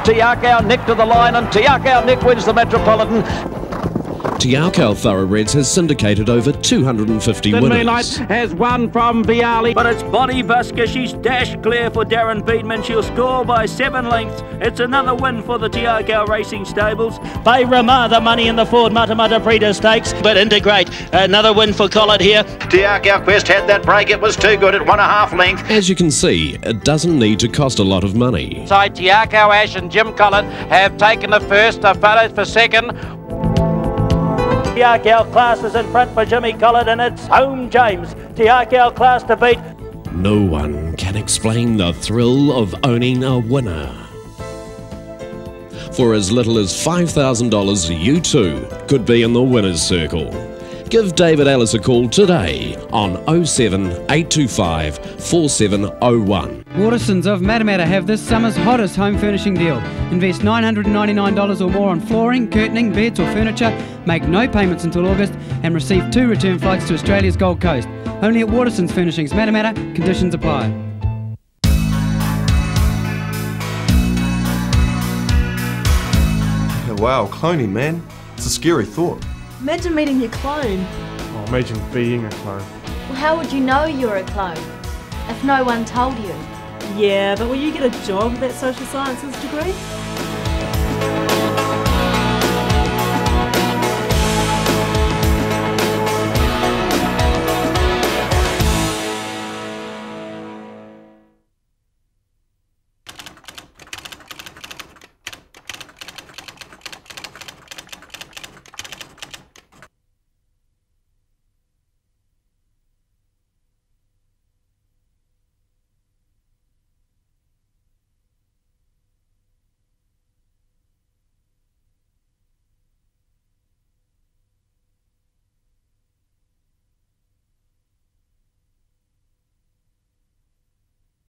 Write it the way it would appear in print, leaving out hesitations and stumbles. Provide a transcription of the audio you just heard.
Te Akau Nick to the line, and Te Akau Nick wins the Metropolitan. Te Akau Thoroughbreds has syndicated over 250 winners. Moonlight has won from Viali. But it's Bonnie Busker. She's dashed clear for Darren Beedman. She'll score by 7 lengths. It's another win for the Te Akau Racing Stables. Bay Ramah, the money in the Ford Matamata Breeder Stakes. But Integrate, another win for Collett here. Te Akau Quest had that break. It was too good at 1.5 length. As you can see, it doesn't need to cost a lot of money. Side Te Akau Ash and Jim Collett have taken the first. They've followed for second. Te Akau Class is in front for Jimmy Collett, and it's Home James. Te Akau Class to beat. No one can explain the thrill of owning a winner. For as little as $5,000, you too could be in the winner's circle. Give David Ellis a call today on 07 825 4701. Watersons of Matamata have this summer's hottest home furnishing deal. Invest $999 or more on flooring, curtaining, beds or furniture, make no payments until August and receive 2 return flights to Australia's Gold Coast. Only at Watersons Furnishings Matamata, conditions apply. Wow, cloning, man. It's a scary thought. Imagine meeting your clone. Oh, imagine being a clone. Well, how would you know you're a clone if no one told you? Yeah, but will you get a job with that social sciences degree?